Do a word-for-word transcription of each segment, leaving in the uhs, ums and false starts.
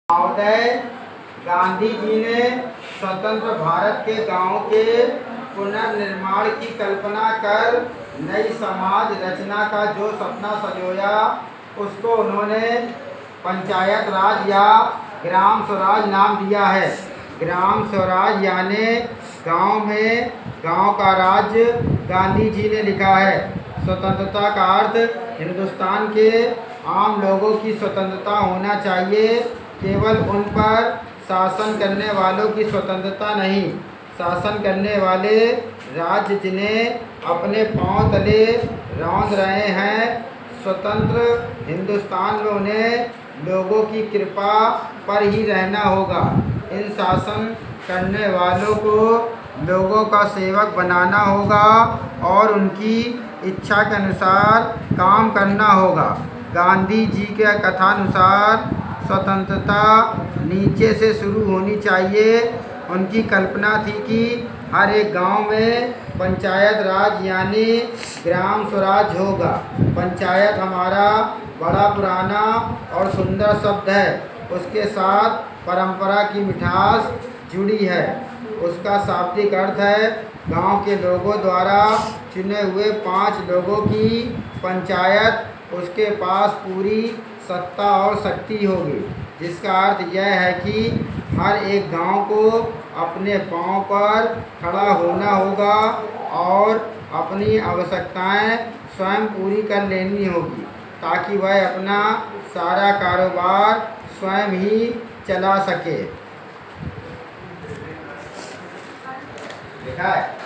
महोदय गांधी जी ने स्वतंत्र भारत के गांवों के पुनर्निर्माण की कल्पना कर नई समाज रचना का जो सपना संजोया, उसको उन्होंने पंचायत राज या ग्राम स्वराज नाम दिया है। ग्राम स्वराज यानी गांव में गांव का राज्य गांधी जी ने लिखा है। स्वतंत्रता का अर्थ हिंदुस्तान के आम लोगों की स्वतंत्रता होना चाहिए, केवल उन पर शासन करने वालों की स्वतंत्रता नहीं। शासन करने वाले राज्य जिन्हें अपने पांव तले रौंद रहे हैं, स्वतंत्र हिंदुस्तान में उन्हें लोगों की कृपा पर ही रहना होगा। इन शासन करने वालों को लोगों का सेवक बनाना होगा और उनकी इच्छा के अनुसार काम करना होगा। गांधी जी के कथानुसार स्वतंत्रता नीचे से शुरू होनी चाहिए। उनकी कल्पना थी कि हर एक गांव में पंचायत राज यानी ग्राम स्वराज होगा। पंचायत हमारा बड़ा पुराना और सुंदर शब्द है। उसके साथ परंपरा की मिठास जुड़ी है। उसका शाब्दिक अर्थ है गांव के लोगों द्वारा चुने हुए पांच लोगों की पंचायत। उसके पास पूरी सत्ता और शक्ति होगी, जिसका अर्थ यह है कि हर एक गांव को अपने पांव पर खड़ा होना होगा और अपनी आवश्यकताएं स्वयं पूरी कर लेनी होगी, ताकि वह अपना सारा कारोबार स्वयं ही चला सके। देखा है?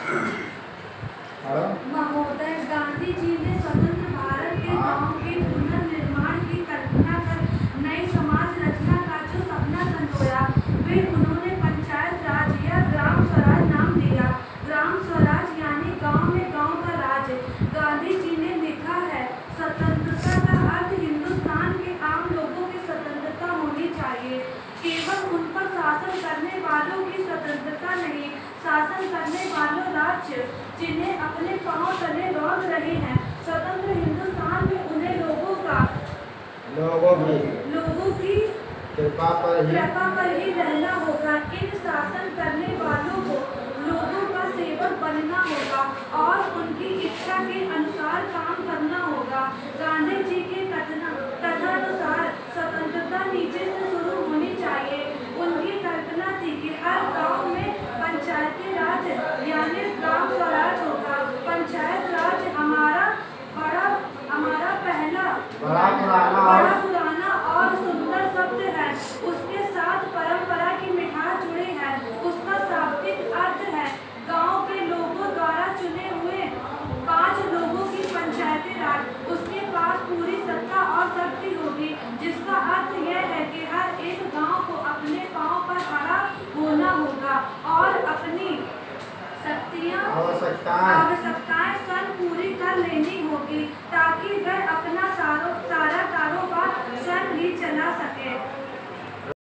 महोदय गांधी जी ने स्वतंत्र भारत के गांवों के पुनर्निर्माण की कल्पना कर नई समाज रचना का जो सपना संजोया, फिर उन्होंने पंचायत राज या ग्राम स्वराज नाम दिया। ग्राम स्वराज यानी गांव में गांव का राज। गांधी जी ने लिखा है, स्वतंत्रता का अर्थ हिंदुस्तान के आम लोगों की स्वतंत्रता होनी चाहिए, केवल उन पर शासन करने वालों की स्वतंत्रता नहीं। शासन करने वालों राज्य जिन्हें अपने पांव तले रौंद रहे हैं। स्वतंत्र हिंदुस्तान में उन्हें लोगों का लोगों की लोगों की कृपा पर ही कृपा पर ही रहना होगा। इन शासन करने वालों को लोगों का सेवक बनना होगा और उनकी इच्छा के अनुसार काम करना होगा। गांधी जी के कथनानुसार स्वतंत्रता नीचे से शुरू होनी चाहिए। उनकी कल्पना थी कि हर गांव में पंचायती राज यानी ग्राम स्वराज होगा। पंचायत राज हमारा बड़ा हमारा पहला बड़ा पुराना बड़ा पुराना और सुंदर शब्द है। उसके साथ परंपरा की मिठास जुड़ी है। उसका शाब्दिक अर्थ है गांव के लोगों द्वारा चुने हुए पांच लोगों की पंचायती राज। उसके पास पूरी सत्ता और शक्ति होगी, जिसका अर्थ यह है कि हर एक गांव को अपने पांव पर खड़ा होना होगा और अपनी शक्तियां आवश्यकताएं आवश्यकताएं स्वयं पूरी कर लेनी होगी, ताकि वह अपना सारा सारा कारोबार स्वयं ही चला सके।